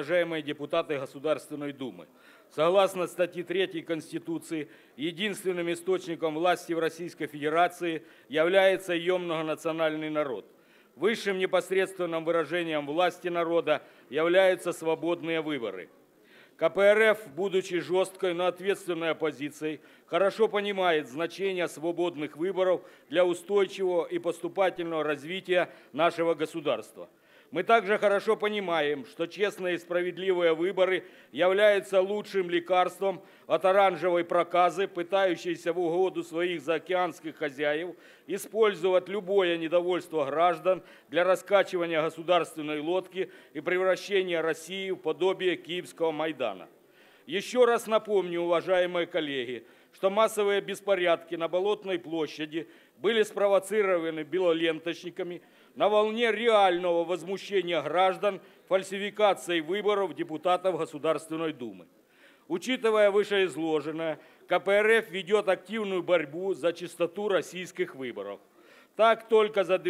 уважаемые депутаты Государственной Думы! Согласно статье 3 Конституции, единственным источником власти в Российской Федерации является ее многонациональный народ. Высшим непосредственным выражением власти народа являются свободные выборы. КПРФ, будучи жесткой, но ответственной оппозицией, хорошо понимает значение свободных выборов для устойчивого и поступательного развития нашего государства. Мы также хорошо понимаем, что честные и справедливые выборы являются лучшим лекарством от оранжевой проказы, пытающейся в угоду своих заокеанских хозяев использовать любое недовольство граждан для раскачивания государственной лодки и превращения России в подобие Киевского Майдана. Еще раз напомню, уважаемые коллеги, что массовые беспорядки на Болотной площади были спровоцированы белоленточниками на волне реального возмущения граждан фальсификацией выборов депутатов Государственной Думы. Учитывая вышеизложенное, КПРФ ведет активную борьбу за чистоту российских выборов. Так, только за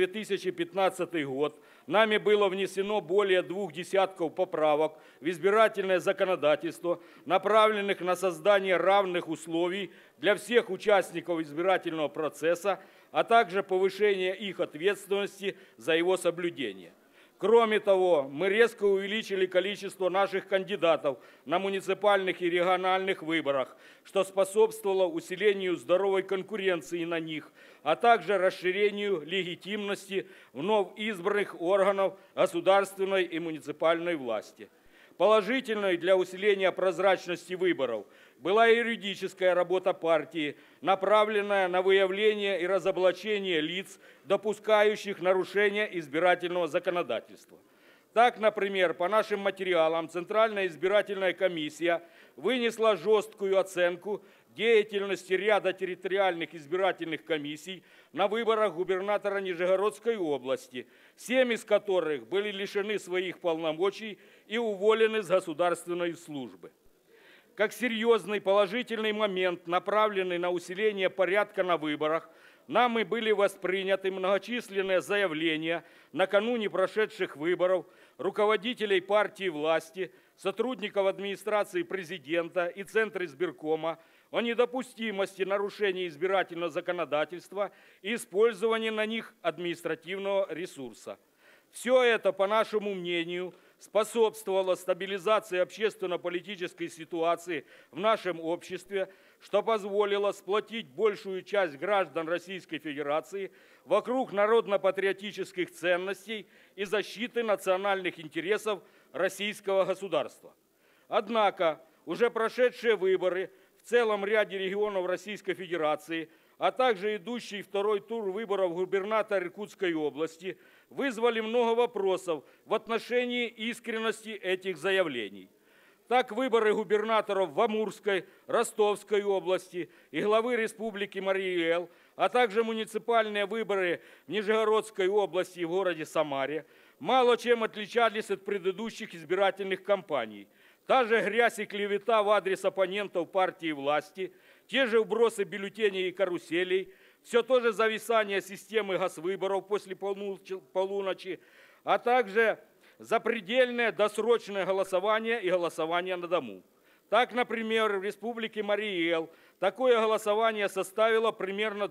2015 год нами было внесено более 20 поправок в избирательное законодательство, направленных на создание равных условий для всех участников избирательного процесса, а также повышение их ответственности за его соблюдение. Кроме того, мы резко увеличили количество наших кандидатов на муниципальных и региональных выборах, что способствовало усилению здоровой конкуренции на них, а также расширению легитимности вновь избранных органов государственной и муниципальной власти. Положительной для усиления прозрачности выборов была юридическая работа партии, направленная на выявление и разоблачение лиц, допускающих нарушения избирательного законодательства. Так, например, по нашим материалам Центральная избирательная комиссия вынесла жесткую оценку деятельности ряда территориальных избирательных комиссий на выборах губернатора Нижегородской области, 7 из которых были лишены своих полномочий и уволены с государственной службы. Как серьезный положительный момент, направленный на усиление порядка на выборах, нами были восприняты многочисленные заявления накануне прошедших выборов руководителей партии власти, сотрудников администрации президента и Центра избиркома о недопустимости нарушения избирательного законодательства и использования на них административного ресурса. Все это, по нашему мнению, способствовало стабилизации общественно-политической ситуации в нашем обществе, что позволило сплотить большую часть граждан Российской Федерации вокруг народно-патриотических ценностей и защиты национальных интересов российского государства. Однако уже прошедшие выборы в целом ряде регионов Российской Федерации, а также идущий второй тур выборов губернатора Иркутской области, вызвали много вопросов в отношении искренности этих заявлений. Так, выборы губернаторов в Амурской, Ростовской области и главы Республики Марий Эл, а также муниципальные выборы в Нижегородской области и в городе Самаре мало чем отличались от предыдущих избирательных кампаний. Та же грязь и клевета в адрес оппонентов партии власти, те же вбросы бюллетеней и каруселей, все то же зависание системы госвыборов после полуночи, а также запредельное досрочное голосование и голосование на дому. Так, например, в Республике Марий Эл такое голосование составило примерно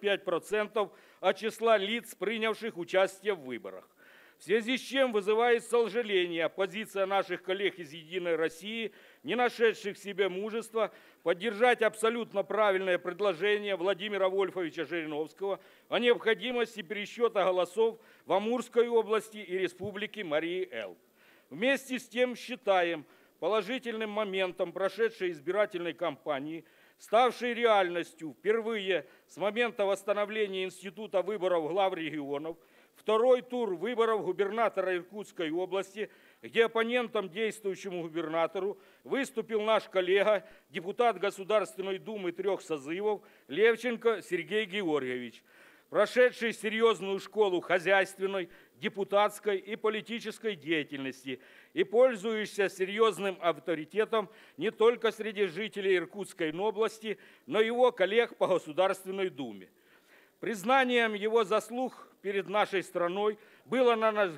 25% от числа лиц, принявших участие в выборах. В связи с чем вызывает сожаление позиция наших коллег из «Единой России», не нашедших в себе мужества поддержать абсолютно правильное предложение Владимира Вольфовича Жириновского о необходимости пересчета голосов в Амурской области и Республике Марий Эл. Вместе с тем считаем положительным моментом прошедшей избирательной кампании, ставшей реальностью впервые с момента восстановления института выборов глав регионов, второй тур выборов губернатора Иркутской области, где оппонентом действующему губернатору выступил наш коллега, депутат Государственной Думы 3 созывов Левченко Сергей Георгиевич, прошедший серьезную школу хозяйственной, депутатской и политической деятельности и пользующийся серьезным авторитетом не только среди жителей Иркутской области, но и его коллег по Государственной Думе. Признанием его заслуг перед нашей страной было, на наш взгляд,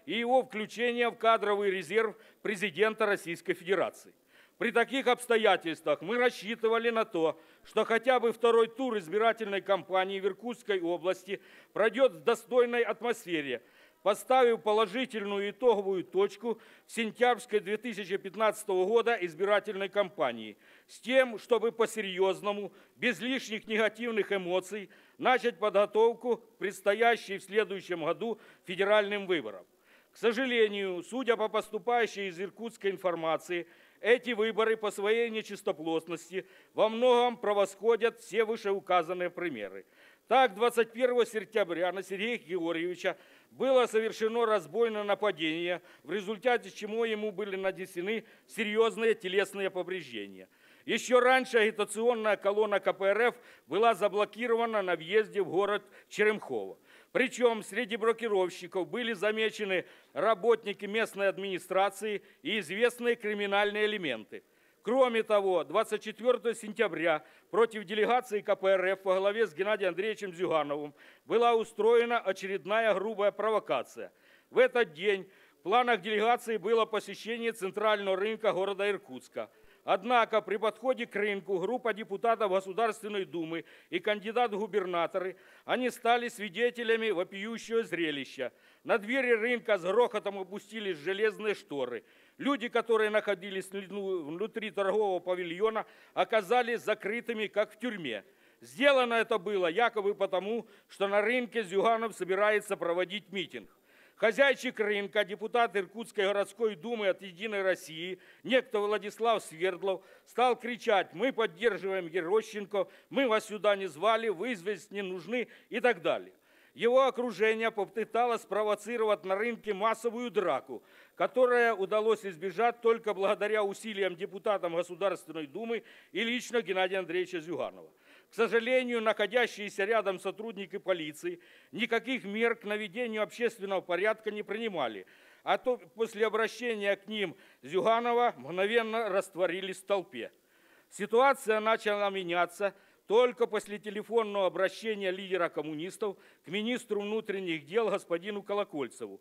и его включения в кадровый резерв президента Российской Федерации. При таких обстоятельствах мы рассчитывали на то, что хотя бы второй тур избирательной кампании в Иркутской области пройдет в достойной атмосфере, поставив положительную итоговую точку в сентябрьской 2015 года избирательной кампании, с тем, чтобы по-серьезному, без лишних негативных эмоций, начать подготовку к предстоящей в следующем году федеральным выборам. К сожалению, судя по поступающей из Иркутской информации, эти выборы по своей нечистоплотности во многом превосходят все вышеуказанные примеры. Так, 21 сентября на Сергея Георгиевича было совершено разбойное нападение, в результате чего ему были нанесены серьезные телесные повреждения. Еще раньше агитационная колонна КПРФ была заблокирована на въезде в город Черемхово. Причем среди блокировщиков были замечены работники местной администрации и известные криминальные элементы. Кроме того, 24 сентября против делегации КПРФ во главе с Геннадием Андреевичем Зюгановым была устроена очередная грубая провокация. В этот день в планах делегации было посещение центрального рынка города Иркутска. Однако при подходе к рынку группа депутатов Государственной Думы и кандидат в губернаторы, они стали свидетелями вопиющего зрелища. На двери рынка с грохотом опустились железные шторы. Люди, которые находились внутри торгового павильона, оказались закрытыми, как в тюрьме. Сделано это было якобы потому, что на рынке Зюганов собирается проводить митинг. Хозяйчик рынка, депутат Иркутской городской думы от «Единой России», некто Владислав Свердлов, стал кричать: «Мы поддерживаем Герощенко, мы вас сюда не звали, вы здесь не нужны» и так далее. Его окружение попыталось спровоцировать на рынке массовую драку, которая удалось избежать только благодаря усилиям депутатам Государственной Думы и лично Геннадия Андреевича Зюганова. К сожалению, находящиеся рядом сотрудники полиции никаких мер к наведению общественного порядка не принимали, а то после обращения к ним Зюганова мгновенно растворились в толпе. Ситуация начала меняться только после телефонного обращения лидера коммунистов к министру внутренних дел господину Колокольцеву.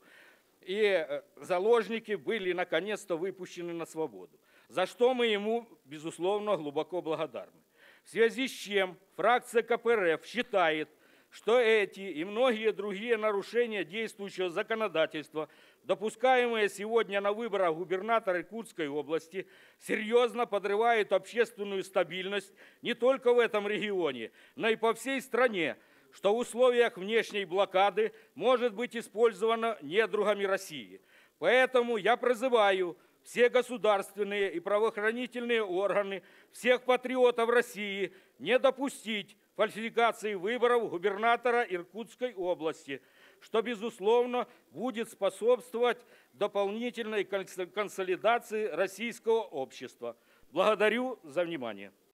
И заложники были наконец-то выпущены на свободу, за что мы ему, безусловно, глубоко благодарны. В связи с чем фракция КПРФ считает, что эти и многие другие нарушения действующего законодательства, допускаемые сегодня на выборах губернатора Иркутской области, серьезно подрывают общественную стабильность не только в этом регионе, но и по всей стране, что в условиях внешней блокады может быть использовано недругами России. Поэтому я призываю все государственные и правоохранительные органы, всех патриотов России не допустить фальсификации выборов губернатора Иркутской области, что, безусловно, будет способствовать дополнительной консолидации российского общества. Благодарю за внимание.